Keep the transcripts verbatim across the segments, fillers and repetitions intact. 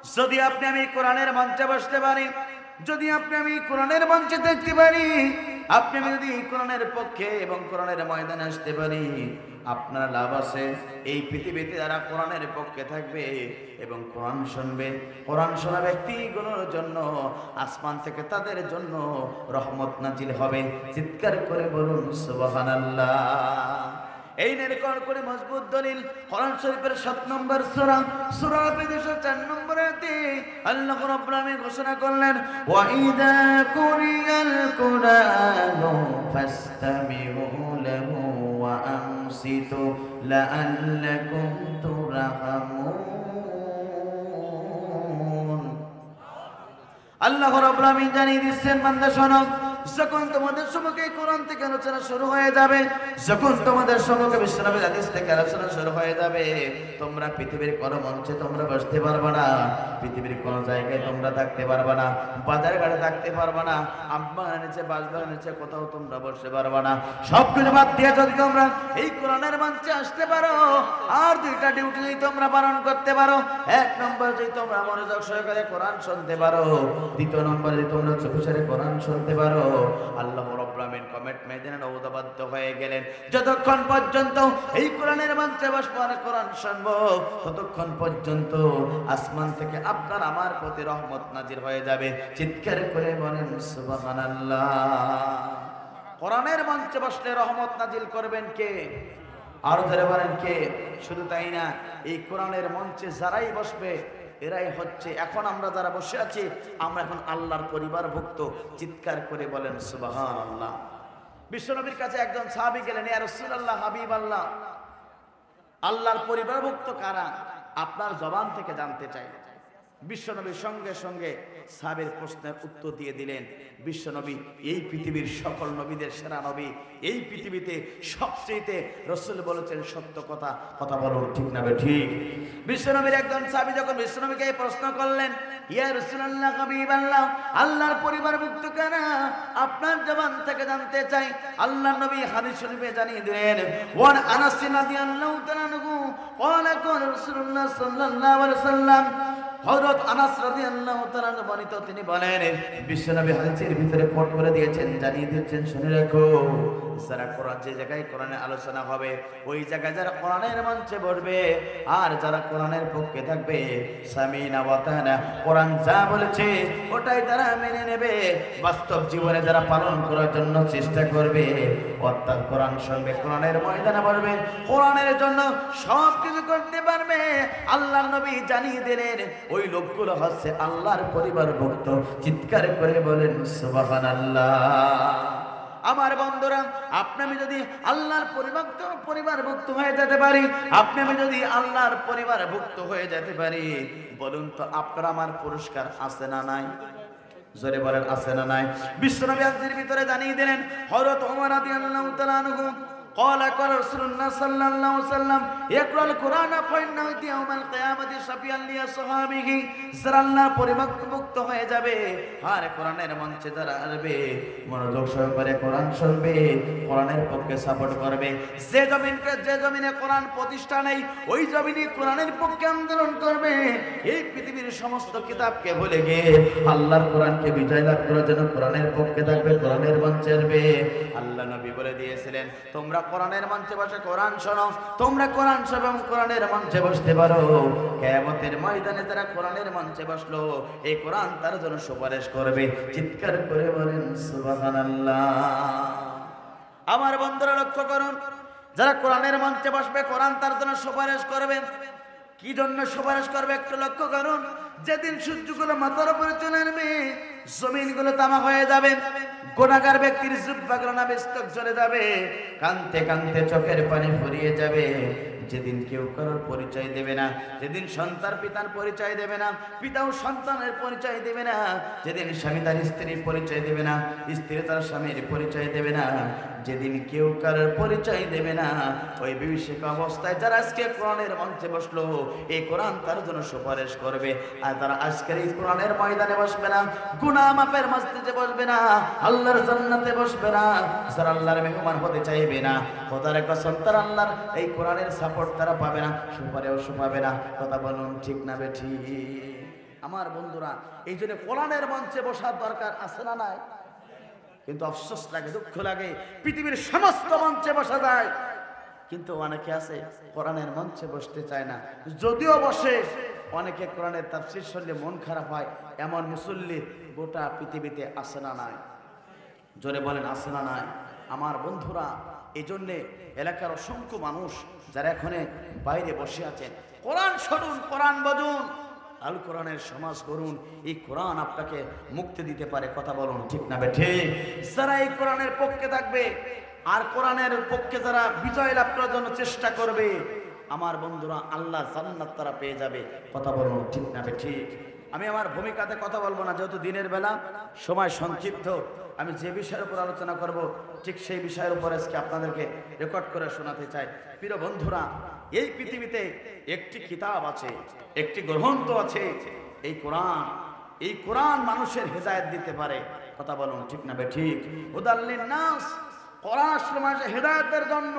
যদি আপনি আমি কোরআনের মঞ্চে বসতে পারি, যদি আপনি আমি কোরআনের মঞ্চে দেখতে পারি, আপনি আমি যদি কোরআনের পক্ষে এবং কোরআনের ময়দানে আসতে পারি, আপনার লাভ আছে। এই পৃথিবীতে যারা কোরআনের পক্ষে থাকবে এবং কোরআন শুনবে, কোরআন শোনা ব্যক্তিগুলোর জন্য আসমান থেকে তাদের জন্য রহমত নাজিল হবে। চিৎকার করে বলুন সুবহানাল্লাহ। এই নির্কর করে মজবুত দলিল কোরআন শরীফের সাত নম্বর সূরা সূরা দুইশো চার নম্বর আয়াতে আল্লাহ রাব্বুল আলামিন ঘোষণা করলেন, ওয়া ইযা কুরিয়াল কুরআনু ফাসতামিউ লাহু ওয়া আনসিতু লাআল্লাকুম তুরহামুন। আল্লাহ রাব্বুল আলামিন জানিয়ে দিচ্ছেন, বান্দা শোনো, যখন তোমাদের সম্মুখে কোরআন থেকে আলোচনা শুরু হয়ে যাবে, যখন তোমাদের সম্মুখে বিশ্বনবীর হাদিস থেকে আলোচনা শুরু হয়ে যাবে, তোমরা পৃথিবীর কোনো মঞ্চে তোমরা বসতে পারবে না, পৃথিবীর কোনো জায়গায় তোমরা থাকতে পারবে না, বাজার ঘাটে থাকতে পারবে না, আব্বার নিচে বাসবার নিচে কোথাও তোমরা বসতে পারবে না। সব কিছু বাদ দিয়ে যদি তোমরা এই কোরআনের মঞ্চে আসতে পারো, আর দুইটা ডিউটি যদি তোমরা পালন করতে পারো, এক নম্বর যদি তোমরা মনোযোগ সহকারে কোরআন শুনতে পারো, দ্বিতীয় নম্বর যদি তোমরা চুপচারে কোরআন শুনতে পারো, আল্লাহ রাব্বুল আলামিন কমিটমেন্ট দেন, ওয়াদাবদ্ধ হয়ে গেলেন, যতক্ষণ পর্যন্ত এই কোরআনের মঞ্চে বসবো আর কোরআন শুনবো, ততক্ষণ পর্যন্ত আসমান থেকে আপনার আমার প্রতি রহমত নাজির হয়ে যাবে। চিৎকার করে বলেন সুবহানাল্লাহ। কোরআনের মঞ্চে বসলে রহমত নাজিল করবেন কে? আর ধরে বলেন কে? শুধু তাই না, এই কোরআনের মঞ্চে যারাই বসবে এরাই হচ্ছে, এখন আমরা যারা বসে আছি আমরা এখন আল্লাহর পরিবারভুক্ত। চিৎকার করে বলেন সুবহানাল্লাহ। বিশ্বনবীর কাছে একজন সাহাবী গেলেন, ইয়া রাসূলুল্লাহ, হাবিবাল্লাহ, আল্লাহর পরিবারভুক্ত কারা? আপনার জবান থেকে জানতে চাই। বিশ্বনবীর সঙ্গে সঙ্গে সাহাবীর প্রশ্নের উত্তর দিয়ে দিলেন, বিশ্বনবী এই পৃথিবীর সকল নবীদের সেরা নবী, এই পৃথিবীতে সবচেয়ে রাসূল বলেছেন সত্য কথা। কথা বলুন ঠিক না ঠিক? বিশ্বনবীর একজন সাহাবী যখন বিশ্বনবীকে এই প্রশ্ন করলেন, ইয়া রাসূলুল্লাহ, হাবিবাল্লাহ, আল্লাহর পরিবারভুক্ত কারা? আপনার জবান থেকে জানতে চাই। আল্লাহর নবী হাদিস শরীফে জানিয়ে দিলেন, ওয়ান আনাস রাদিয়াল্লাহু তাআলা আনহু ক্বালা ক্বালা রাসূলুল্লাহ সাল্লাল্লাহু আলাইহি ওয়াসাল্লাম, হযরত আনাস রাদিয়াল্লাহু তাআলা বর্ণিত, তিনি বলেন, বিশ্বনবী হাদিসের ভিতরে কোট করে দিয়েছেন, জানিয়ে দিয়েছেন, শুনে রাখো, যারা কোরআন, যে জায়গায় কোরআনের আলোচনা হবে ওই জায়গায় যারা কোরআনের মঞ্চে বসবে আর যারা কোরআনের পক্ষে থাকবে, সামিনা ওয়া তানা, কোরআন যা বলেছে ওটাই তারা মেনে নেবে, বাস্তব জীবনে যারা পালন করার জন্য চেষ্টা করবে, অর্থাৎ কোরআন শুনবে, কোরআনের ময়দানে বসবে, কোরআনের জন্য সব কিছু করতে পারবে, আল্লাহর নবী জানিয়ে দিলেন ওই লোকগুলো হচ্ছে আল্লাহর পরিবারভুক্ত। চিৎকার করে বলেন সুবহানাল্লাহ। আমার বন্ধুরা, আপনি আমি যদি আল্লাহর পরিবারভুক্ত পরিবারভুক্ত হয়ে যেতে পারি, আপনি আমি যদি আল্লাহর পরিবারভুক্ত হয়ে যেতে পারি, বলুন তো আপনার আমার পুরস্কার আছে না নাই? জোরে বলেন আছে না নাই? বিশ্বনবী হাদিসের ভিতরে জানিয়ে দিলেন, হযরত ওমর রাদিয়াল্লাহু তাআলা আনহু قال قال رسول الله صلى الله عليه وسلم يقرأ القرآن فإنه يوم القيامة شفيعا لأصحابه। যারা আল্লাহর পরিভক্ত হয়ে যাবে আর কোরআনের মঞ্চে যারা আসবে, মনোযোগ সহকারে কোরআন শুনবে, কোরআনের পক্ষে সাপোর্ট করবে, যে জমিনকে যে জমিনে কোরআন প্রতিষ্ঠা নেই ওই জমিনে কোরআনের পক্ষে আন্দোলন করবে, এই পৃথিবীর সমস্ত কিতাবকে ভুলে গিয়ে আল্লাহর কোরআনকে বিজয় লাভ করার জন্য কোরআনের পক্ষে থাকবে, কোরআনের মঞ্চে আসবে। আল্লাহ নবী বলে দিয়েছিলেন, তোমরা কোরআনের মঞ্চে বসে কোরআন শোনো, তোমরা কোরআন শোনো এবং কোরআনের মঞ্চে বসতে পারো, কিয়ামতের ময়দানে যারা কোরআনের মঞ্চে বসলো এই কোরআন তার জন্য সুপারিশ করবে। চিৎকার করে বলেন সুবহানাল্লাহ। আমার বন্ধুরা লক্ষ্য করুন, যারা কোরআনের মঞ্চে বসবে কোরআন তার জন্য সুপারিশ করবে। কি জন্য সুপারিশ করবে একটু লক্ষ্য করুন। যেদিন সূর্যগুলো মাথার উপরে চলে আসবে, জমিনগুলো তামা হয়ে যাবে, গুনাহগার ব্যক্তির জিহ্বাগুলো নাবিস্তক জ্বলে যাবে, কাঁদতে কাঁদতে চোখের পানি ফুরিয়ে যাবে, যেদিন কেউ কারোর পরিচয় দেবে না, যেদিন সন্তান পিতার পরিচয় দেবে না, পিতাও সন্তানের পরিচয় দেবে না, যেদিন স্বামী তার স্ত্রীর পরিচয় দেবে না, স্ত্রী তার স্বামীর পরিচয় দেবে না, যেদিন কেউ কারোর পরিচয় দেবে না, ওই বিভীষিকা অবস্থায় যারা আজকে কোরআনের মঞ্চে বসলো এই কোরআন তার জন্য সুপারিশ করবে। আর তারা আজকের এই কোরআনের ময়দানে বসবে না, গুনাহ মাপের মসজিদে বসবে না, আল্লাহর জান্নাতে বসবে না, যারা আল্লাহর মেহমান হতে চাইবে না, খোদার কসম তারা আল্লাহর এই কোরআনের সাপোর্ট তারা পাবে না, সুপারিশ পাবে না। কথা বলুন ঠিক না বেঠিক? আমার বন্ধুরা, এই জন্য কোরআনের মঞ্চে বসার দরকার আছে না নাই? কিন্তু আফসোস লাগে, দুঃখ লাগে, পৃথিবীর সমস্ত মঞ্চে বসা যায়, কিন্তু অনেকে আছে কোরআনের মঞ্চে বসতে চায় না। যদিও বসে, অনেকে কোরআনের তাফসীর শুনলে মন খারাপ হয়। এমন মুসল্লি গোটা পৃথিবীতে আছে না নাই? জোরে বলেন আছে না নাই? আমার বন্ধুরা, এই জন্যে এলাকার অসংখ্য মানুষ যারা এখানে বাইরে বসে আছেন, কোরআন শুনুন, কোরআন বুঝুন, আল কোরআনের সমাজ করুন। এই কোরআন আপনাকে মুক্তি দিতে পারে। কথা বলুন ঠিক না বেঠিক? যারা এই কোরআনের পক্ষে থাকবে আর কোরআনের পক্ষে যারা বিজয় লাভ করার জন্য চেষ্টা করবে, আমার বন্ধুরা, আল্লাহ জান্নাত তারা পেয়ে যাবে। কথা বলুন ঠিক না বেঠিক? আমি আমার ভূমিকাতে কথা বলবো না, যেহেতু দিনের বেলা, সময় সংক্ষিপ্ত। আমি যে বিষয়ের উপর আলোচনা করব, ঠিক সেই বিষয়ের উপর আজকে আপনাদেরকে রেকর্ড করে শোনাতে চাই। প্রিয় বন্ধুরা, এই পৃথিবীতে একটি কিতাব আছে, একটি গ্রন্থ আছে, এই কোরআন। এই কোরআন মানুষের হেদায়েত দিতে পারে। কথা বলুন ঠিক না বেঠিক? হুদাল্লিন নাস, কোরআন আসলে মানুষের হেদায়েতের জন্য।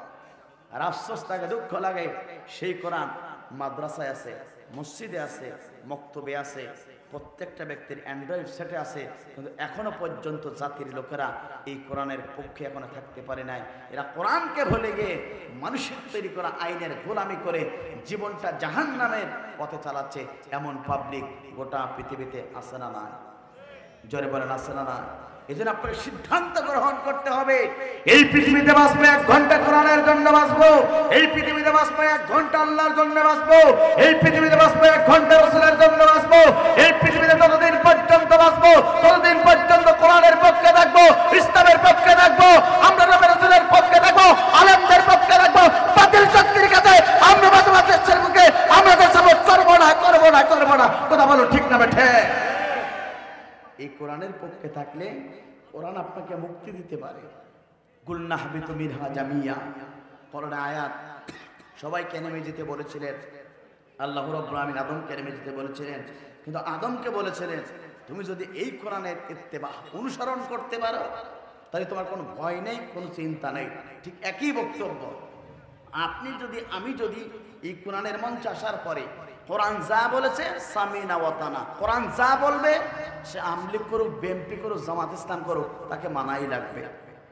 আর আফসোস লাগে, দুঃখ লাগে, সেই কোরআন মাদ্রাসায় আছে, মসজিদে আছে, মক্তবে আছে, প্রত্যেকটা ব্যক্তির অ্যান্ড্রয়েড সেটে আছে, কিন্তু এখনো পর্যন্ত জাতির লোকেরা এই কোরআনের পক্ষে এখনো থাকতে পারে নাই। এরা কোরআনকে ভুলে গিয়ে মানুষের তৈরি করা আইনের গোলামি করে জীবনটা জাহান্নামের পথে চালাচ্ছে। এমন পাবলিক গোটা পৃথিবীতে আছে না নাই? জোরে বলেন আছে না নাই? এই জন্য আপনাকে সিদ্ধান্ত গ্রহণ করতে হবে। এই পৃথিবীতে বাঁচবো এক ঘন্টা কোরআনের জন্য বাঁচবো, এই পৃথিবীতে বাঁচবো এক ঘন্টা আল্লাহর জন্য বাঁচবো, এই পৃথিবীতে বাঁচবো এক ঘন্টা রাসূলের জন্য বাঁচবো। এই পৃথিবীতে যতদিন পর্যন্ত বাঁচবো, ততদিন পর্যন্ত কোরআনের পক্ষে থাকবো, ইসলামের পক্ষে থাকবো, আমরা নবী রাসূলের পক্ষে থাকবো, আলেমদের পক্ষে থাকবো। বাতিল শক্তির কাছে আমরা বাঁচাবার মুখে আমাদের সাপোর্ট করবো না, করবো না, করবো না। কথা বলো ঠিক না বেঠে? এই কোরআনের পক্ষে থাকলে কোরআন আপনাকে মুক্তি দিতে পারে। কুলনা হাবিতু মিনহা জামিয়া, কোরআনে আয়াত। সবাইকে নেমে যেতে বলেছিলেন আল্লাহ রাব্বুল আলামিন, আদমকে নেমে যেতে বলেছিলেন, কিন্তু আদমকে বলেছিলেন তুমি যদি এই কোরআনের ইত্তেবা অনুসরণ করতে পারো, তাহলে তোমার কোনো ভয় নেই, কোনো চিন্তা নেই। ঠিক একই বক্তব্য। আপনি যদি, আমি যদি এই কোরআনের মঞ্চে আসার পরে কোরআন যা বলেছে সামিনা ওয়াতানা, কোরআন যা বলবে সে আমলিক করুক, বিএনপি করুক, জামাত ইসলাম করুক, তাকে মানাই লাগবে।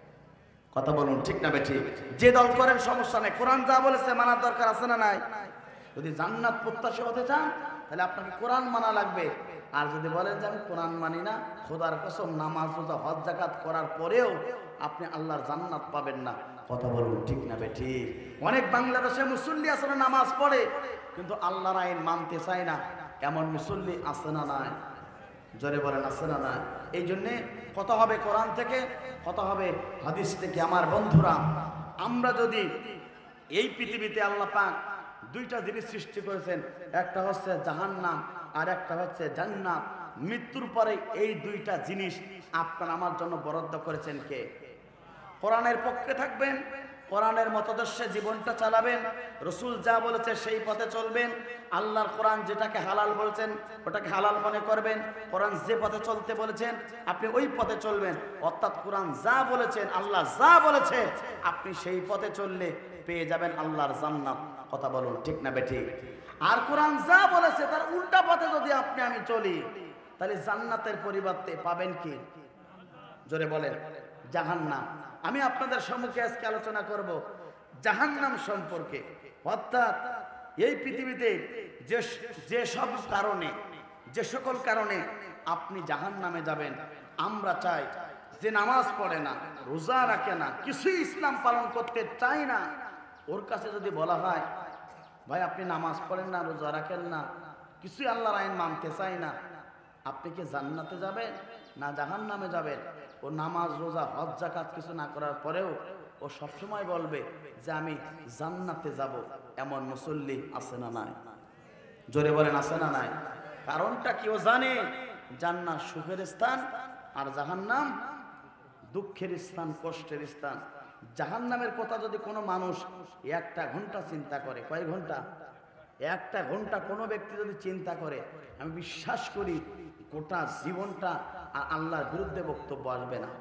কথা বলুন ঠিক না বেঠিক? যে দল করেন সমস্যা নেই, কোরআন যা বলেছে মানার দরকার আছে না নাই? যদি জান্নাত প্রত্যাশী হতে চান তাহলে আপনাকে কোরআন মানা লাগবে। আর যদি বলেন যে আমি কোরআন মানি না, খোদার কসম নামাজ রোজা হজ যাকাত করার পরেও আপনি আল্লাহর জান্নাত পাবেন না। কথা বলুন ঠিক না বেঠিক? অনেক বাংলাদেশে মুসল্লি আছে না, নামাজ পড়ে, কিন্তু আল্লাহর আইন মানতে চায় না। এমন মুসল্লি আছে না নাই? জোরে বলেন আছে না নাই? এই জন্যে কথা হবে কোরআন থেকে, কথা হবে হাদিস থেকে। আমার বন্ধুরা, আমরা যদি এই পৃথিবীতে আল্লাহ পাক দুইটা জিনিস সৃষ্টি করেছেন, একটা হচ্ছে জাহান্নাম আর একটা হচ্ছে জান্নাত। মৃত্যুর পরে এই দুইটা জিনিস আপনার আমার জন্য বরাদ্দ করেছেন কে? কোরআনের পক্ষে থাকবেন, কোরআনের মতদর্শে জীবনটা চালাবেন, রসুল যা বলেছে সেই পথে চলবেন, আল্লাহর কোরআন যেটাকে হালাল বলেছেন ওটাকে হালাল মনে করবেন, কোরআন যে পথে চলতে বলেছেন আপনি ওই পথে চলবেন। অর্থাৎ কোরআন যা বলেছেন, আল্লাহ যা বলেছে, আপনি সেই পথে চললে পেয়ে যাবেন আল্লাহর জান্নাত। কথা বলুন ঠিক না বেঠিক? আর কোরআন যা বলেছে তার উল্টা পথে যদি আপনি আমি চলি, তাহলে জান্নাতের পরিবর্তে পাবেন কি? জোরে বলেন জাহান্নাম। আমি আপনাদের সম্মুখে আজকে আলোচনা করব জাহান্নাম সম্পর্কে। অর্থাৎ এই পৃথিবীতে যে যে সব কারণে, যে সকল কারণে আপনি জাহান্নামে যাবেন, আমরা চাই যে নামাজ পড়ে না, রোজা রাখে না, কিছুই ইসলাম পালন করতে চায় না, ওর কাছে যদি বলা হয় ভাই আপনি নামাজ পড়েন না, রোজা রাখেন না, কিছুই আল্লাহর আইন মানতে চায় না, আপনি কি জান্নাতে যাবেন না জাহান্নামে যাবেন? ও নামাজ রোজা হজ যাকাত কিছু না করার পরেও ও সবসময় বলবে যে আমি জান্নাতে যাব। এমন মুসল্লি আছে না নাই? জোরে বলেন আছে না নাই? কারণটা কি? ও জানে জান্নাত সুখের স্থান আর জাহান্নাম দুঃখের স্থান, কষ্টের স্থান। জাহান্নামের কথা যদি কোনো মানুষ একটা ঘন্টা চিন্তা করে, কয় ঘন্টা? একটা ঘন্টা কোনো ব্যক্তি যদি চিন্তা করে, আমি বিশ্বাস করি গোটা জীবনটা আর আল্লাহর বিরুদ্ধে বক্তব্য আসবে না।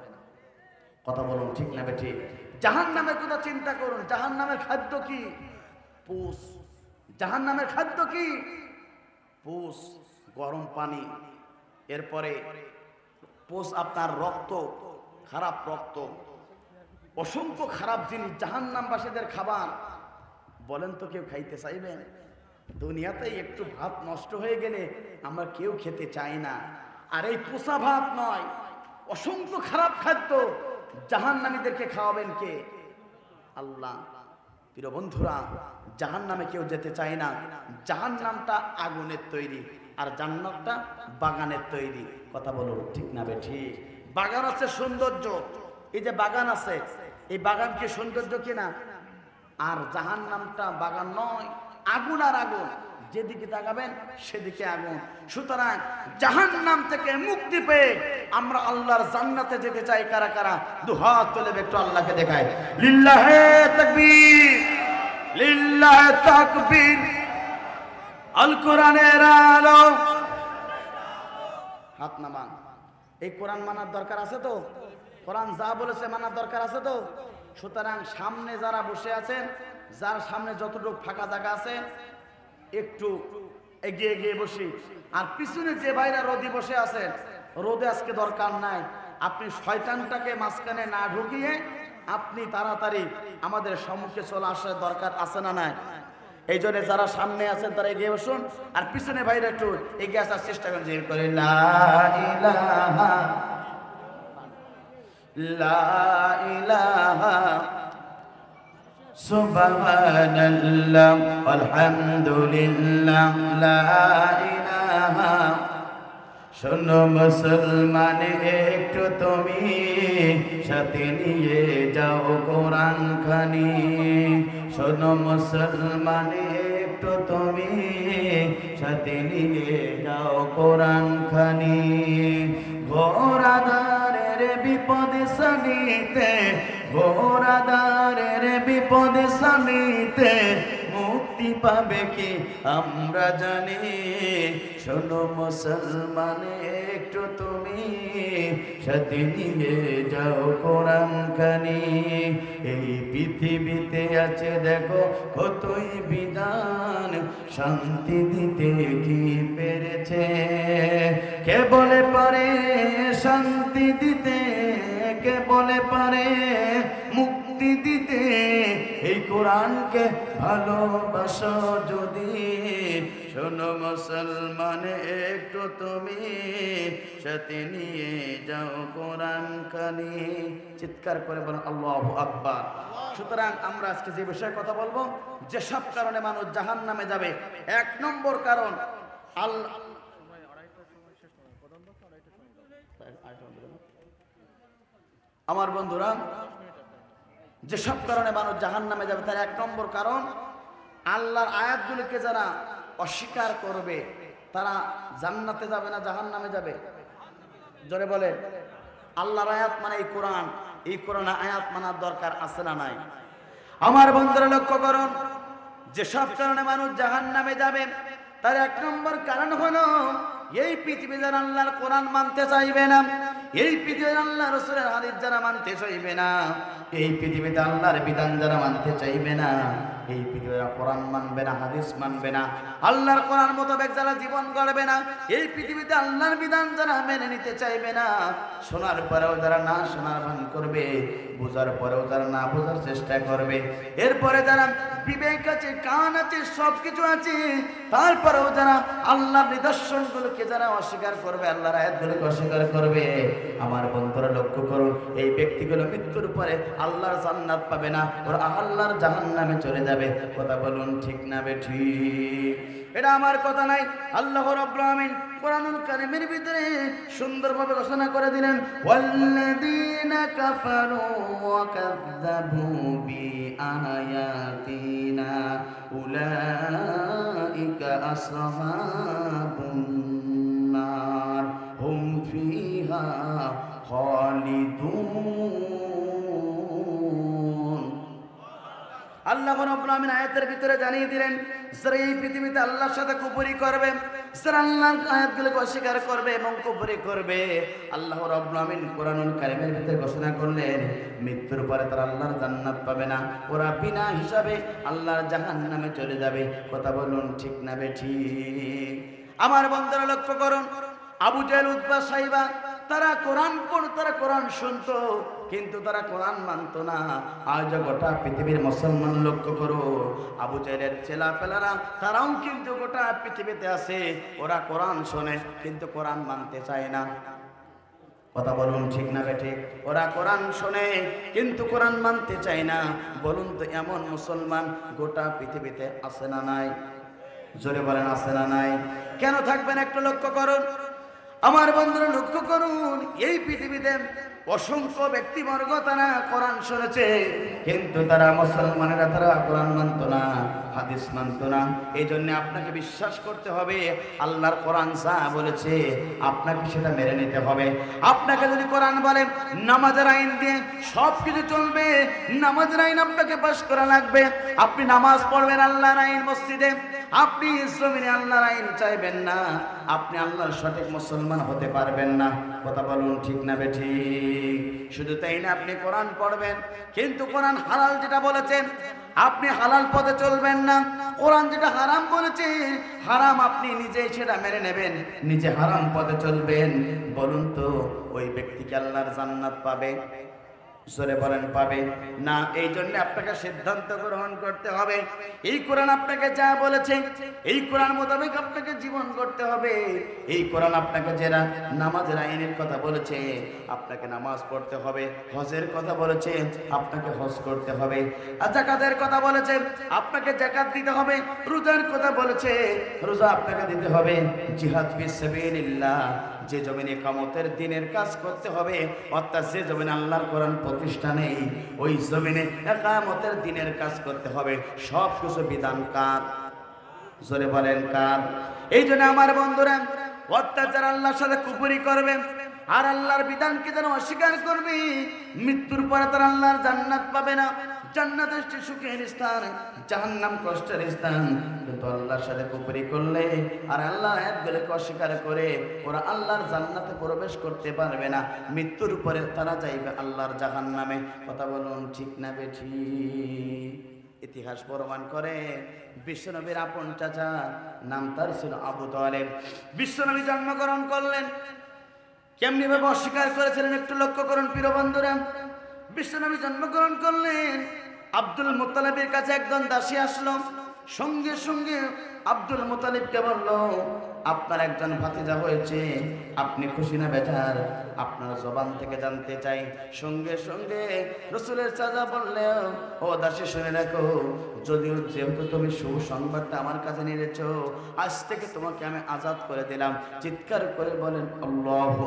কথা বলুন ঠিক না বেঠিক? জাহান্নামের কথা চিন্তা করুন। জাহান্নামের খাদ্য কি? পুষ। জাহান্নামের খাদ্য কি? পুষ, গরম পানি, এরপরে পোষ আপনার রক্ত, খারাপ রক্ত, অসংখ্য খারাপ জিনিস জাহান্নামবাসীদের খাবার। বলেন তো কেউ খাইতে চাইবেন? দুনিয়াতে একটু ভাত নষ্ট হয়ে গেলে আমরা কেউ খেতে চাই না। আর এই পোষা ভাত নয়, অসংখ্য খারাপ খাদ্য জাহান্নামীদেরকে খাওয়াবেন কে? আল্লাহ। প্রিয় বন্ধুরা, জাহান্নামে কেউ যেতে চায় না। জাহান্নামটা আগুনের তৈরি আর জান্নাতটা বাগানের তৈরি। কথা বলো ঠিক না বে ঠিক? বাগান আছে সৌন্দর্য, এই যে বাগান আছে, এই বাগান কি সৌন্দর্য কিনা? আর জাহান্নামটা বাগান নয়, আগুন আর আগুন, যেদিকে তাকাবেন সেদিকে আগুন। সুতরাং জাহান্নাম থেকে মুক্তি পেয়ে আমরা আল্লাহর জান্নাতে যেতে চাই। কারা কারা দুহাত তুলে একটু আল্লাহকে দেখায়। লিল্লাহে তাকবীর, লিল্লাহে তাকবীর। আল কোরআনের আলো। হাত নামান। এই কোরআন মানার দরকার আছে তো? কোরআন যা বলেছে মানার দরকার আছে তো? সুতরাং সামনে যারা বসে আছেন, যার সামনে যতটুকু ফাঁকা জায়গা আছে একটু এগিয়ে এগিয়ে বসি। আর পিছনে যে ভাইরা রোদে বসে আছেন, রোদে আজকে দরকার নাই। আপনি শয়তানটাকে মাঝখানে না ঢুকিয়ে আপনি তাড়াতাড়ি আমাদের সম্মুখে চলে আসার দরকার আছে না নাই? এই জন্য যারা সামনে আছেন তারা এগিয়ে বসুন, আর পিছনে ভাইরা একটু এগিয়ে আসার চেষ্টা করেন। জিকির করে লা ইলাহা লা ইলাহা সুবহানাল্লাহ আলহামদুলিল্লাহ লা ইলাহা। শোনো মুসলমান একটু তুমি সাথে নিয়ে যাও কোরআন খানি। শোনো মুসলমান একটু তুমি সাথে নিয়ে যাও কোরআন খানি। ঘোরাদারের বিপদ সানিতে, ঘোরাদারের বিপদ সানিতে মুক্তি পাবে কি আমরা জানি। শোনো মুসলমান একটু তুমি সাথে নিয়ে যাও কোরআন খানি। এই পৃথিবীতে আছে দেখো কতই বিধান, শান্তি দিতে কি পেরেছে? কে বলে পারে শান্তি দিতে, কে বলে পারে মুক্তি দিতে? এই কোরআনকে ভালোবাসো যদি, শোনো মুসলমান একটু তুমি সাথে নিয়ে যাও কোরআন খানি। চিৎকার করে বলেন আল্লাহু আকবার। সুতরাং আমরা আজকে যে বিষয়ে কথা বলবো, যেসব কারণে মানুষ জাহান্নামে যাবে, এক নম্বর কারণ আল্লাহ। আমার বন্ধুরা, যেসব কারণে মানুষ জাহান্নামে যাবে তার এক নম্বর কারণ আল্লাহর আয়াতগুলোকে যারা অস্বীকার করবে তারা জান্নাতে যাবে না জাহান্নামে যাবে? জোরে বলে। আল্লাহর আয়াত মানে এই কোরআন, এই কোরআন আয়াত মানার দরকার আছে না নাই? আমার বন্ধুরা লক্ষ্য করুন, যেসব কারণে মানুষ জাহান্নামে যাবে তার এক নম্বর কারণ হলো এই পৃথিবী যারা আল্লাহর কোরআন মানতে চাইবে না, এই পৃথিবীতে আল্লাহ রাসূলের হাদিস যারা মানতে চাইবে না, এই পৃথিবীতে আল্লাহর বিধান যারা মানতে চাইবে না, এই পৃথিবীতে কোরআন মানবে না, হাদিস মানবে না, আল্লাহর কোরআন মোতাবেক যারা জীবন গড়বে না, এই পৃথিবীতে আল্লাহর বিধান যারা মেনে নিতে চাইবে না, শোনার পরেও যারা না শোনার ভান করবে, বোঝার পরেও যারা না বোঝার চেষ্টা করবে, এরপরে যারা বিবেক আছে, কান আছে, সবকিছু আছে, তারপরেও যারা আল্লাহর নিদর্শনগুলোকে যারা অস্বীকার করবে, আল্লাহর আয়াতগুলোকে অস্বীকার করবে, আমার বন্ধুরা লক্ষ্য করুন, এই ব্যক্তিগুলো মৃত্যুর পরে আল্লাহর জান্নাত পাবে না, ওরা আল্লাহর জাহান্নামে চলে যাবে। কথা বলুন ঠিক না বেঠিক? এটা আমার কথা নাই, আল্লাহ রাব্বুল আলামিন কোরআনুল কারীমের ভিতরে সুন্দরভাবে ঘোষণা করে দিলেন, ওয়াল্লাযীনা কাফারু ওয়া কাযযাবু বিআয়াতিনা উলাইকা আসহাবুন নার হুম ফিহা খালিদুন। আল্লাহ রাব্বুল আলামিন আয়াতের ভিতরে জানিয়ে দিলেন, যারা এই পৃথিবীতে আল্লাহর সাথে কুফরি করবে, যারা আল্লাহর আয়াতগুলোকে অস্বীকার করবে এবং কুফরি করবে, আল্লাহ রাব্বুল আলামিন কোরআনুল কারীমের ভিতরে ঘোষণা করলেন, মৃত্যুর পরে তারা আল্লাহর জান্নাত পাবে না, ওরা বিনা হিসাবে আল্লাহর জাহান্নামে চলে যাবে। কথা বলুন ঠিক না বেঠিক? আমার বন্ধুরা লক্ষ্য করুন, আবু জেহেল, উতবা, সাইবা তারা কোরআন পড় তারা কোরআন শুনতো, কিন্তু তারা কোরআন মানতো না। আজ গোটা পৃথিবীর মুসলমান লক্ষ্য করো, আবু জেহেলের ছেলেপেলেরা তারাও কিন্তু গোটা পৃথিবীতে আছে, ওরা কোরআন শোনে কিন্তু কোরআন মানতে চায় না। কথা বলুন ঠিক না বেঠিক? ওরা কোরআন শোনে কিন্তু কোরআন মানতে চায় না। বলুন তো এমন মুসলমান গোটা পৃথিবীতে আছে না নাই? জোরে বলেন আছে না নাই? কেন থাকবেন একটু লক্ষ্য করুন। আমার বন্ধুরা লক্ষ্য করুন, এই পৃথিবীতে অসংখ্য ব্যক্তিবর্গ তারা কোরআন শুনেছে, কিন্তু তারা মুসলমানেরা তারা কোরআন মানত না, হাদিস মানত না। এই জন্য আপনাকে বিশ্বাস করতে হবে, আল্লাহর কোরআন যা বলেছে আপনাকে সেটা মেনে নিতে হবে। আপনাকে যদি কোরআন বলে নামাজের আইন দিয়ে সব কিছু চলবে, নামাজের আইন আপনাকে পাশ করা লাগবে। আপনি নামাজ পড়বেন আল্লাহর আইন মসজিদে, আপনি জমিনে আল্লাহর আইন চাইবেন না, আপনি আল্লাহর সঠিক মুসলমান হতে পারবেন না। কথা বলুন ঠিক না বেঠিক? শুধু তাই না, আপনি কোরআন পড়বেন কিন্তু কোরআন হালাল যেটা বলেছেন আপনি হালাল পথে চলবেন না, কোরআন যেটা হারাম বলেছে হারাম আপনি নিজেই সেটা মেনে নেবেন, নিজে হারাম পথে চলবেন। বলুন তো ওই ব্যক্তিকে আল্লাহর জান্নাত পাবে? জোরে বলেন পাবে না? এই জন্য আপনাকে সিদ্ধান্ত গ্রহণ করতে হবে, এই কোরআন আপনাকে যা বলেছে এই কোরআন মোতাবেক আপনাকে জীবন করতে হবে। এই কোরআন আপনাকে যারা নামাজের আইনের কথা বলেছে আপনাকে নামাজ পড়তে হবে, হজের কথা বলেছে আপনাকে হজ করতে হবে, আর যাকাতের কথা বলেছে আপনাকে যাকাত দিতে হবে, রোজার কথা বলেছে রোজা আপনাকে দিতে হবে, জিহাদ ফি সাবিলিল্লাহ যে জমিনে কামতের দিনের কাজ করতে হবে, অর্থাৎ যে জমিনে আল্লাহর কোরআন প্রতিষ্ঠা নেই ওই জমিনে কামতের দিনের কাজ করতে হবে। সব কিছু বিধান কার? জোরে বলেন কার? এই জন্য আমার বন্ধুরা, অত্যাচার আল্লাহর সাথে কুফরি করবে আর আল্লাহর বিধানকে যেন অস্বীকার করবে, মৃত্যুর পরে তারা আল্লাহর জান্নাত পাবে না। জান্নাত হচ্ছে সুখের স্থান, জাহান্নাম কষ্টের স্থান। কিন্তু আল্লাহর সাথে কুফরি করলে আর আল্লাহর আয়াতগুলোকে অস্বীকার করে ওরা আল্লাহর জান্নাতে প্রবেশ করতে পারবে না, মৃত্যুর পরে তারা যাইবে আল্লাহর জাহান্নামে। কথা বলুন ঠিক না বেঠিক? ইতিহাস প্রমাণ করে বিশ্বনবীর আপন চাচা, নাম তার ছিল আবু তালেব। বিশ্বনবী জন্মগ্রহণ করলেন, কেমনি ভাবে অস্বীকার করেছিলেন একটু লক্ষ্য করুন প্রিয় বন্ধুরা। বিশ্বনবী জন্মগ্রহণ করলেন, আব্দুল মুত্তালিবের কাছে একজন দাসী আসলো, সঙ্গে সঙ্গে আব্দুল মুত্তালিবকে বলল, আপনার একজন ভাতিজা হয়েছে, আপনি খুশি না বেজার? আপনার জবান থেকে জানতে চাই। সঙ্গে সঙ্গে রাসূলের চাচা বললে, ও দাসী শুনে রাখো, যদিও যেহেতু তুমি সুসংবাদটা আমার কাছে নিয়েছো, আজ থেকে তোমাকে আমি আজাদ করে দিলাম। চিৎকার করে বলেন আল্লাহু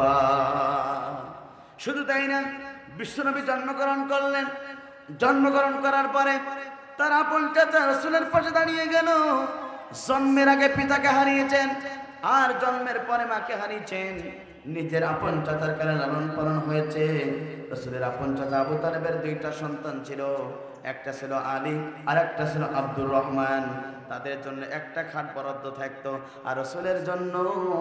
আকবার। শুধু তাই না, বিশ্বনবী জন্মগ্রহণ করলেন, জন্মগ্রহণ করার পরে তার আপন চাচা রাসূলের পাশে দাঁড়িয়ে গেল। জন্মের আগে পিতাকে হারিয়েছেন আর জন্মের পরে মাকে হারিয়েছেন, নিজের আপন চাচার কাছে লালন পালন হয়েছে। রাসূলের আপন চাচা আবু তালেবের দুইটা সন্তান ছিল, একটা ছিল আলী আর একটা ছিল আব্দুর রহমান। তাদের জন্য একটা খাট বরাদ্দ থাকতো, আর রাসূলের জন্য,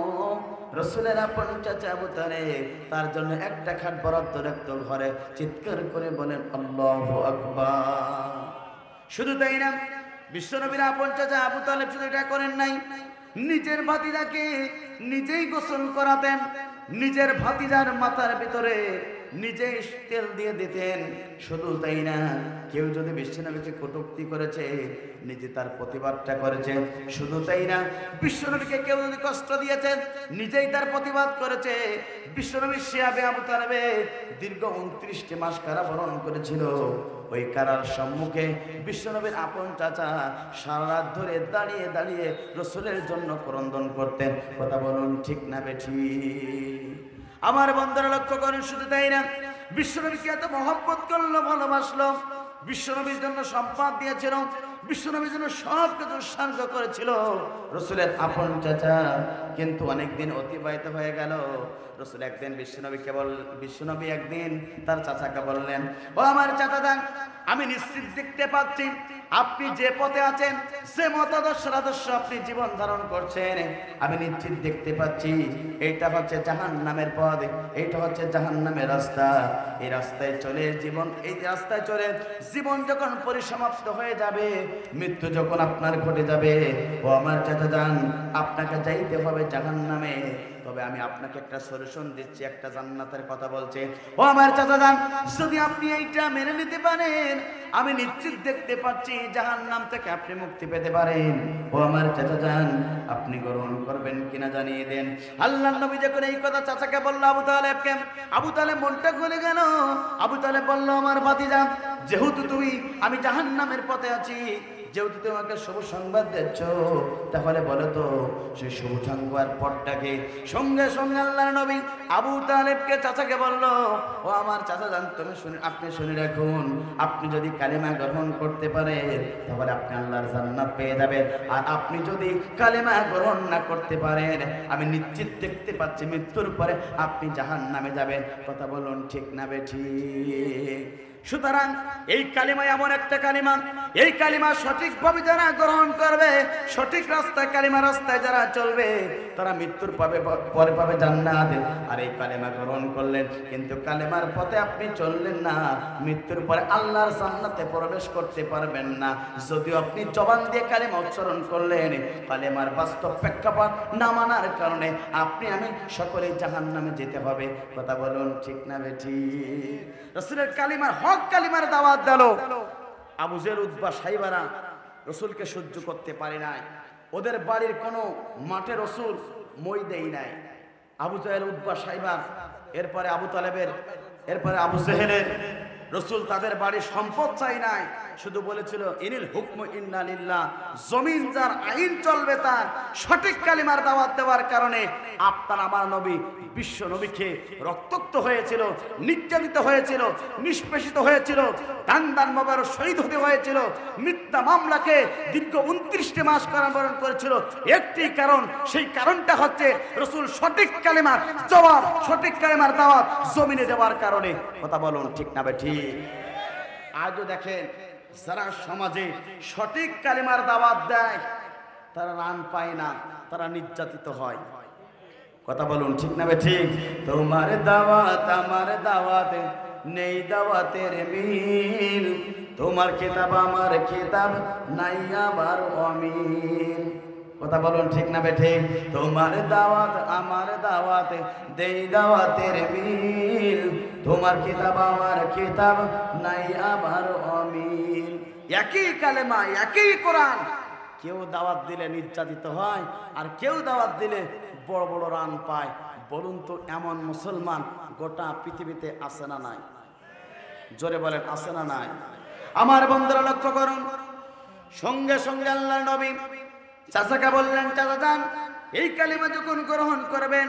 রাসূলের আপন চাচা আবু তালেব তার জন্য একটা খাট বরাদ্দ রাখতো ঘরে। চিৎকার করে বলেন আল্লাহু আকবার। শুধু তাই না, বিশ্বনবীর আপন চাচা আবু তালেব শুধু এটা করেন নাই, নিজের ভাতিজাকে নিজেই গোসল করাতেন, নিজের ভাতিজার মাথার ভিতরে নিজেই তেল দিয়ে দিতেন। শুধু তাই না, কেউ যদি বিশ্বনবীকে কটূক্তি করেছে নিজে তার প্রতিবাদটা করেছে। শুধু তাই না, বিশ্বনবীকে কেউ যদি কষ্ট দিয়েছে নিজেই তার প্রতিবাদ করেছে। বিশ্বনবীর শিয়াবে আবু তালেবে দীর্ঘ উনত্রিশটি মাস কারাবরণ করেছিল। ওই কারার সম্মুখে বিশ্বনবীর আপন চাচা সারা রাত ধরে দাঁড়িয়ে দাঁড়িয়ে রাসূলের জন্য ক্রন্দন করতেন। কথা বলুন ঠিক না বেঠিক? আমার বন্ধুরা লক্ষ্য করেন, শুধু তাই না, বিশ্বনবীকে এত মহব্বত করলো, ভালোবাসলো, বিশ্বনবীর জন্য সম্পদ দিয়েছিল, বিশ্বনবীর জন্য সব কিছু উৎসর্গ করেছিল। রাসূলের আপন চাচা কিন্তু অনেকদিন অতিবাহিত হয়ে গেল। রাসূল একদিন বিশ্বনবীকে বল বিশ্বনবী একদিন তার চাচাকে বললেন, ও আমার চাচা যান, আমি নিশ্চিত দেখতে পাচ্ছি আপনি যে পথে আছেন, সে মতাদর্শ আদর্শ আপনি জীবন ধারণ করছেন, আমি নিশ্চিত দেখতে পাচ্ছি এইটা হচ্ছে জাহান্নামের পথ, এইটা হচ্ছে জাহান্নামের রাস্তা। এই রাস্তায় চলে জীবন এই রাস্তায় চলে জীবন যখন পরিসমাপ্ত হয়ে যাবে, মৃত্যু যখন আপনার ঘটে যাবে, ও আমার চাচা যান, আপনাকে যাইতে হবে জাহান্নামে। তবে আমি আপনাকে একটা সলিউশন দিচ্ছি, একটা জান্নাতের কথা বলছে। ও আমার চাচা যান, যদি আপনি এইটা মেনে নিতে পারেন, আমি নিশ্চিত দেখতে পাচ্ছি জাহান্নাম থেকে আপনি মুক্তি পেতে পারেন। ও আমার চাচা যান, আপনি গ্রহণ করবেন কিনা জানিয়ে দেন। আল্লাহর নবী যখন এই কথা চাচাকে বলল আবু তালেবকে, আবু তালেব মনটা গলে গেল। আবু তালেব বলল, আমার ভাতিজা, যেহেতু তুমি আমি জাহান্নামের পথে আছি, যেহেতু তোমাকে শুভ সংবাদ দিচ্ছ, তাহলে বলো তো সেই শুভ সংবাদ পথটাকে। সঙ্গে সঙ্গে আল্লাহর নবী আবু তালেবকে চাচাকে বলল, ও আমার চাচা যান, তুমি শুনে আপনি শুনে রাখুন, আপনি যদি কালেমা গ্রহণ করতে পারেন তাহলে আপনি আল্লাহর জান্নাত পেয়ে যাবেন। আর আপনি যদি কালেমা গ্রহণ না করতে পারেন, আমি নিশ্চিত দেখতে পাচ্ছি মৃত্যুর পরে আপনি জাহান্নামে যাবেন। কথা বলুন ঠিক না বেঠিক? সুতরাং এই কালিমা এমন একটা কালিমা, এই কালিমা সঠিকভাবে যারা গ্রহণ করবে, সঠিক রাস্তায় কালিমা রাস্তায় যারা চলবে, তারা মৃত্যুর পাবে পরে পাবে জান্নাত। আর এই কালিমা গ্রহণ করলেন কিন্তু কালিমার পথে আপনি চললেন না, মৃত্যুর পরে আল্লাহর জান্নাতে প্রবেশ করতে পারবেন না। যদিও আপনি জবান দিয়ে কালিমা উচ্চারণ করলেন, কালিমার বাস্তব প্রেক্ষাপট না মানার কারণে আপনি আমি সকলেই জাহান্নামে যেতে হবে। কথা বলুন ঠিক না বেঠিক? রাসূলের কালিমার হক কালিমার দাওয়াত দিল। আবু জের উতবা সাইবারা রাসূলকে সহ্য করতে পারে নাই। ওদের বাড়ির কোনো মাঠে রাসূল মই দেই নাই। আবু জেহেল উতবা সাইবা, এরপরে আবু তালেবের, এরপরে আবু জেহেলের, রাসূল তাদের বাড়ির সম্পদ চাই নাই, শুধু বলেছিল ইনিল হুকমু ইন্না লিল্লাহ, জমিন যার আইন চলবে তার। সঠিক কালিমার দাওয়াত দেওয়ার কারণে আপনার আমার নবী বিশ্ব নবীকে রক্তাক্ত হয়েছিল, নির্যাতিত হয়েছিল, নিষ্পেষিত হয়েছিল, দান দান মোবারক শহীদ হতে হয়েছিল, মিথ্যা মামলাকে দীর্ঘ উনত্রিশটি মাস কারাবরণ করেছিল। একটি কারণ, সেই কারণটা হচ্ছে রাসূল সঠিক কালিমার জবাব, সঠিক কালিমার দাওয়াত জমিনে দেওয়ার কারণে। কথা বলুন ঠিক না বেঠিক? আজও দেখেন যারা সমাজে সঠিক কালিমার দাওয়াত দেয় তারা রান পায় না, তারা নির্যাতিত হয়। কথা বলুন ঠিক না বেঠিক? তোমার দাওয়াত আমার দাওয়াত নেই দাওয়াতের মিল, তোমার কিতাব আমার কিতাব নাই আমার অমিল। কথা বলুন ঠিক না বেঠিক? তোমার দাওয়াত আমার দাওয়াত দেই দাওয়াতের মিল, তোমার কিতাব আমার কিতাব নাই আমার অমিল। একই কালেমা, একই কোরআন, কেউ দাওয়াত দিলে নির্যাতিত হয় আর কেউ দাওয়াত দিলে বড় বড় রান পায়। বলুন তো এমন মুসলমান গোটা পৃথিবীতে আছে না নাই? জোরে বলেন আছে না নাই? আমার বন্ধুরা লক্ষ্য করুন, সঙ্গে সঙ্গে আল্লাহর নবী চাচাকে বললেন, চাচা যান, এই কালিমা যখন গ্রহণ করবেন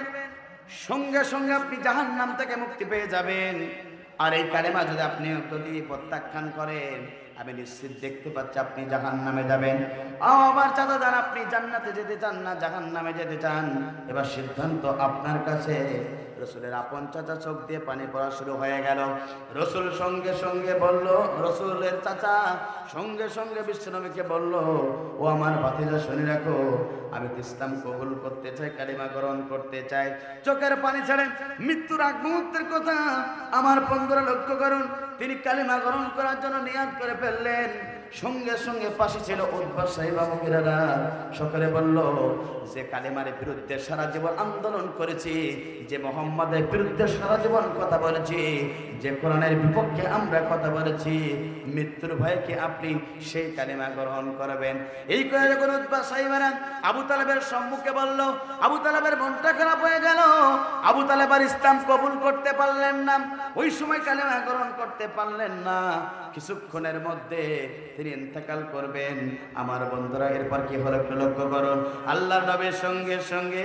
সঙ্গে সঙ্গে আপনি জাহান্নাম থেকে মুক্তি পেয়ে যাবেন। আর এই কালিমা যদি আপনি যদি প্রত্যাখ্যান করেন, আমি নিশ্চিত দেখতে পাচ্ছি আপনি জাহান্নামে যাবেন। আবার চাচা যান, আপনি জান্নাতে যেতে চান না জাহান্নামে যেতে চান, এবার সিদ্ধান্ত আপনার কাছে। রসুলের আপন চাচা চোখ দিয়ে পানি পড়া শুরু হয়ে গেল। রসুল সঙ্গে সঙ্গে বলল, রসুলের চাচা সঙ্গে সঙ্গে বিশ্বনবীকে বলল, ও আমার ভাতিজা শুনে রাখো, আমি তো ইসলাম কবুল করতে চাই, কালিমা গ্রহণ করতে চাই। চোখের পানি ছেড়ে মৃত্যুর আগ মুহূর্তের কথা আমার বন্ধুরা লক্ষ্য করুন, তিনি কালিমা গ্রহণ করার জন্য নিয়াত করে ফেললেন। সঙ্গে সঙ্গে পাশে ছিল উতবা সাইবা মুগিরারা, সকলে বলল, যে কালিমার বিরুদ্ধে সারা জীবন আন্দোলন করেছি, যে মোহাম্মদের বিরুদ্ধে সারা জীবন কথা বলেছি, যে কোরআনের বিপক্ষে আমরা কথা বলেছি, মৃত্যুর ভয়কে আপনি সেই কালিমা গ্রহণ করবেন। এই করে যখন উতবা সাইবারা আবু তালেবের সম্মুখে বলল, আবু তালেবের মনটা খারাপ হয়ে গেল। আবু তালেব আর ইসলাম কবুল করতে পারলেন না, ওই সময় কালিমা গ্রহণ করতে পারলেন না। কিছুক্ষণের মধ্যে তিনি ইন্তেকাল করবেন। আমার বন্ধুরা এরপর কি হলো একটু লক্ষ্য করুন। আল্লাহর নবীর সঙ্গে সঙ্গে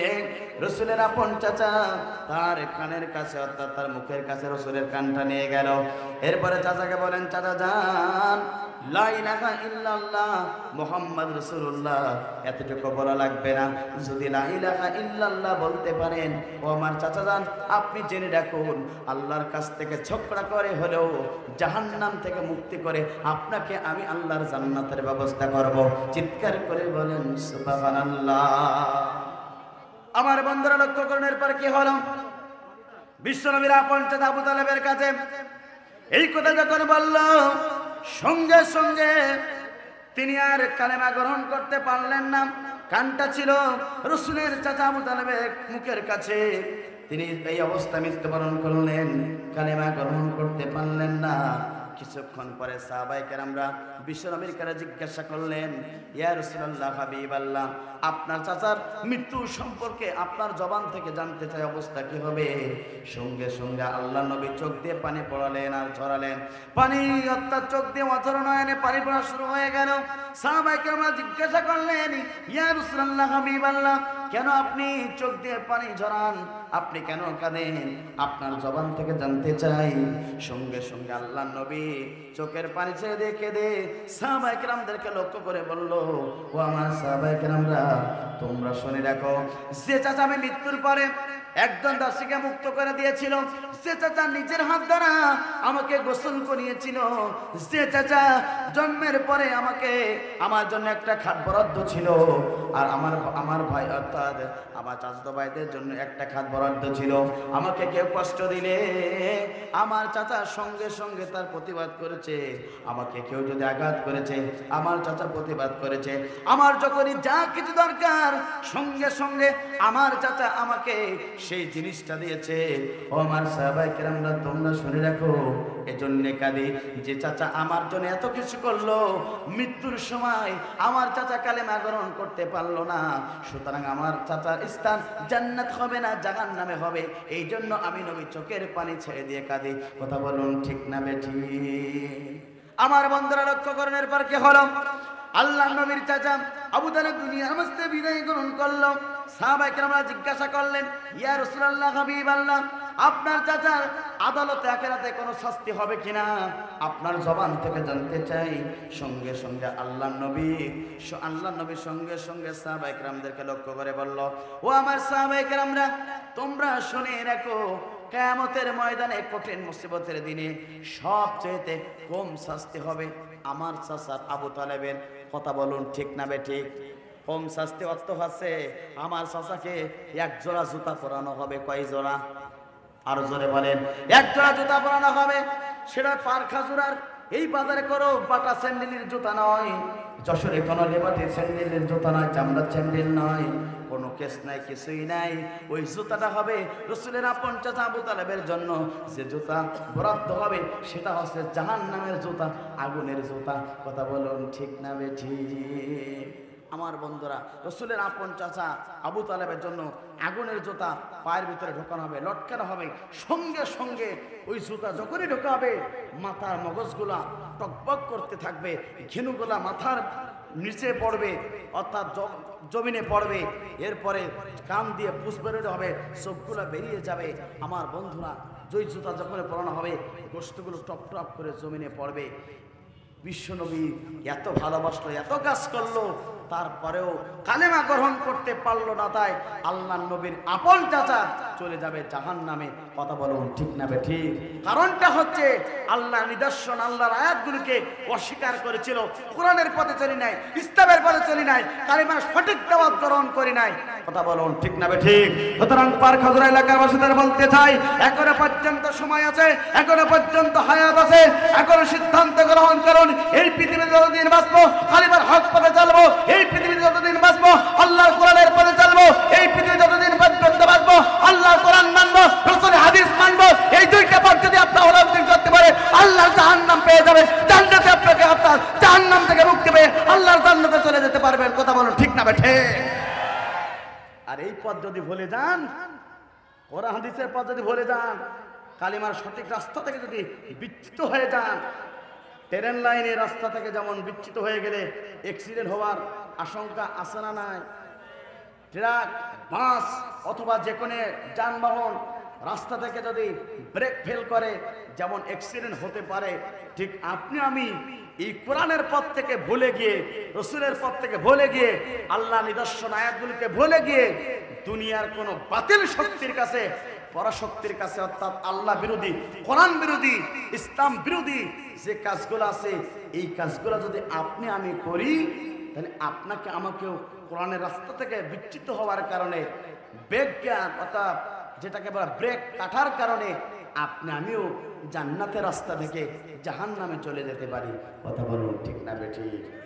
রসুলের আপন চাচা তার কানের কাছে অর্থাৎ তার মুখের কাছে রসুলের কানটা নিয়ে গেল। এরপরে চাচাকে বলেন, চাচা যান, লা ইলাহা ইল্লাল্লাহ মুহাম্মদ রাসূলুল্লাহ এতটুকু বলা লাগবে না। যদি লা ইলাহা ইল্লাল্লাহ বলতে পারেন, ও আমার চাচা যান, আপনি জেনে রাখুন আল্লাহর কাছ থেকে ঝগড়া করে হলেও জাহান্নাম থেকে মুক্তি করে আপনাকে আমি আল্লাহর জান্নাতের ব্যবস্থা করব। চিৎকার করে বলেন সুবহানাল্লাহ। আমার বন্ধুরা লক্ষ্য করুন, এরপর কি হলো? বিশ্বনবীর আপন চাচা আবু তালেবের কাছে এই কথা যখন বলল, সঙ্গে সঙ্গে তিনি আর কালেমা গ্রহণ করতে পারলেন না। কানটা ছিল রাসূলের চাচা আবু তালেবের মুখের কাছে, তিনি এই অবস্থা মৃত্যুবরণ করলেন, কালেমা গ্রহণ করতে পারলেন না। কিছুক্ষণ পরে সাহাবায়ে কেরামরা বিশ্বনবীর কাছে জিজ্ঞাসা করলেন, ইয়া রাসূলুল্লাহ, হাবিবাল্লাহ, আপনার চাচার মৃত্যু সম্পর্কে আপনার জবান থেকে জানতে চাই, অবস্থা কি হবে? সঙ্গে সঙ্গে আল্লাহ নবী চোখ দিয়ে পানি পড়ালেন আর ঝরালেন। পানি অর্থাৎ চোখ দিয়ে অঝর নয়নে পানি পড়া শুরু হয়ে গেল। সাহাবায়ে কেরামরা জিজ্ঞাসা করলেন, ইয়া রাসূলুল্লাহ, হাবিবাল্লাহ, কেন আপনি চোখ দিয়ে পানি ঝরান? আপনি কেন কাঁদেন? আপনার জবান থেকে জানতে চাই। সঙ্গে সঙ্গে আল্লাহ নবী চোখের পানি ছেড়ে দিয়ে কেঁদে সাহাবায়ে কেরামদেরকে লক্ষ্য করে বলল, ও আমার সাহাবায়ে কেরামরা, তোমরা শুনে রাখো, যে চাচা আমি মৃত্যুর পরে একজন দাসীকে মুক্ত করে দিয়েছিল, যে চাচা নিজের হাত দ্বারা আমাকে গোসল করিয়েছিল, যে চাচা জন্মের পরে আমাকে আমার জন্য একটা খাট বরাদ্দ ছিল, আর আমার আমার ভাই অর্থাৎ আমার চাচাতো ভাইদের জন্য একটা খাট বরাদ্দ ছিল, আমাকে কেউ কষ্ট দিলে আমার চাচা সঙ্গে সঙ্গে তার প্রতিবাদ করেছে। আমাকে কেউ যদি আঘাত করেছে, আমার চাচা প্রতিবাদ করেছে। আমার যখনই যা কিছু দরকার, সঙ্গে সঙ্গে আমার চাচা আমাকে সেই জিনিসটা দিয়েছে। ও আমার সাহাবায়ে কেরামরা, তোমরা শুনে রাখো, এজন্য কাঁদি, যে চাচা আমার জন্য এত কিছু করলো, মৃত্যুর সময় আমার চাচা কালেমা গ্রহণ করতে পারলো না, সুতরাং আমার চাচার স্থান জান্নাত হবে না, জাহান্নামে হবে। এই জন্য আমি নবী চোখের পানি ছেড়ে দিয়ে কাঁদি। কথা বলুন ঠিক না বেঠিক? আমার বন্ধুরা লক্ষ্য করেন, এরপর কি হলো? আল্লাহ নবীর চাচা আবু তালেব দুনিয়ার মাঝে বিদায় গ্রহণ করলো। সাহাবায়ে কেরামরা জিজ্ঞাসা করলেন, ইয়া রাসূলুল্লাহ, হাবিবাল্লাহ, আপনার চাচার আদালতে আখিরাতে কোনো শাস্তি হবে কিনা? আপনার জবান থেকে জানতে চাই। সঙ্গে সঙ্গে আল্লাহ নবী আল্লাহ নবী সঙ্গে সঙ্গে সাহাবায়ে কেরামদেরকে লক্ষ্য করে বলল, ও আমার সাহাবায়ে কেরামরা, তোমরা শুনে রাখো, কিয়ামতের ময়দানে কঠিন মুসিবতের দিনে সবচেয়ে কম শাস্তি হবে আমার চাচার আবু তালেবের। কথা বলুন ঠিক না বেঠিক? কম শাস্তি অর্থ আছে আমার চাচাকে এক জোড়া জুতা পরানো হবে। কয় জোড়া? আরো জোরে বলেন। এক জোড়া জুতা পরানো হবে। সেটা পার খাজুরার এই বাজারে করো বাটা স্যান্ডেলের জুতা নয়, যশোরে কোনো লেবাটি স্যান্ডেলের জুতা নয়, চামড়ার স্যান্ডেল নয়, কোনো কেস নাই, কিছুই নাই। ওই জুতাটা হবে রাসূলের আপন চাচা আবু তালেবের জন্য। যে জুতা বরাদ্দ হবে সেটা হচ্ছে জাহান্নামের জুতা, আগুনের জুতা। কথা বলুন ঠিক না বেঠিক? আমার বন্ধুরা, রাসূলের আপন চাচা আবু তালেবের জন্য আগুনের জুতা পায়ের ভিতরে ঢোকানো হবে, লটকানো হবে। সঙ্গে সঙ্গে ওই জুতা যখনই ঢোকা হবে, মাথার মগজগুলা টকবক করতে থাকবে, ঘেনুগুলা মাথার নিচে পড়বে, অর্থাৎ জমিনে পড়বে। এরপরে কান দিয়ে পুষ বেরোতে হবে, চোখগুলা বেরিয়ে যাবে। আমার বন্ধুরা, জয় জুতা যখন পরানো হবে, গোশতগুলো টপ টপ করে জমিনে পড়বে। বিশ্বনবী এত ভালোবাসলো, এত কাজ করলো, তারপরেও কালেমা গ্রহণ করতে পারলো না। তাই আল্লাহ নবীর আপন চাচা চলে যাবে জাহান্নামে। কথা বলুন ঠিক না বেঠিক? কারণটা হচ্ছে আল্লাহ নিদর্শন, আল্লাহর আয়াতগুলোকে অস্বীকার করেছিল, কোরআনের পথে চলি নাই, ইসলামের পথে চলি নাই, কালেমার সঠিক দাওয়াত গ্রহণ করি নাই। কথা বলুন ঠিক না বেঠিক? সুতরাং পার খাজুরা এলাকার বাসীদের বলতে চাই, এখনো পর্যন্ত সময় আছে, এখনো পর্যন্ত হায়াত আছে, এখনো সিদ্ধান্ত গ্রহণ করুন। এই পৃথিবীতে যতদিন বাঁচবো কালিমার হক পথে চলবো, এই পৃথিবীতে যতদিন বাঁচবো আল্লাহর কোরআনের পথে চলবো, এই পৃথিবীতে যতদিন পর্যন্ত বাঁচবো আল্লাহর কোরআন মানবো, রাসূলের হাদিস মানবো। এই দুইটা পথ যদি আপনারা অবলম্বন করতে পারে, আল্লাহর জাহান্নাম পেয়ে যাবে, জান্নাতে আপনাকে আপনার জাহান্নাম থেকে মুক্তি পেয়ে আল্লাহর জান্নাতে চলে যেতে পারবেন। কথা বলুন ঠিক না বেঠিক? আর এই পথ যদি ভুলে যান, কোরআন হাদিসের পথ যদি ভুলে যান, কালিমার সঠিক রাস্তা থেকে যদি বিচ্যুত হয়ে যান, ট্রেন লাইনের রাস্তা থেকে যেমন বিচ্যুত হয়ে গেলে অ্যাক্সিডেন্ট হওয়ার আশঙ্কা আছে না নাই? ট্রাক, বাস অথবা যে কোনো যানবাহন রাস্তা থেকে যদি ব্রেক ফেল করে, যেমন অ্যাক্সিডেন্ট হতে পারে, ঠিক আপনি আমি এই কোরআনের পথ থেকে ভুলে গিয়ে, রসুলের পথ থেকে ভুলে গিয়ে, আল্লাহ নিদর্শন আয়াতগুলিকে ভুলে গিয়ে দুনিয়ার কোন বাতিল শক্তির কাছে, পরাশক্তির কাছে, অর্থাৎ আল্লাহ বিরোধী, কোরআন বিরোধী, ইসলাম বিরোধী যে কাজগুলো আছে, এই কাজগুলো যদি আপনি আমি করি, তাহলে আপনাকে আমাকেও কোরআনের রাস্তা থেকে বিচ্যুত হওয়ার কারণে, ব্রেক জ্ঞান অর্থাৎ যেটাকে বলা ব্রেক কাটার কারণে আপনি আমিও জান্নাতের রাস্তা থেকে জাহান্নামে চলে যেতে পারি। কথা বলুন ঠিক না বেঠিক?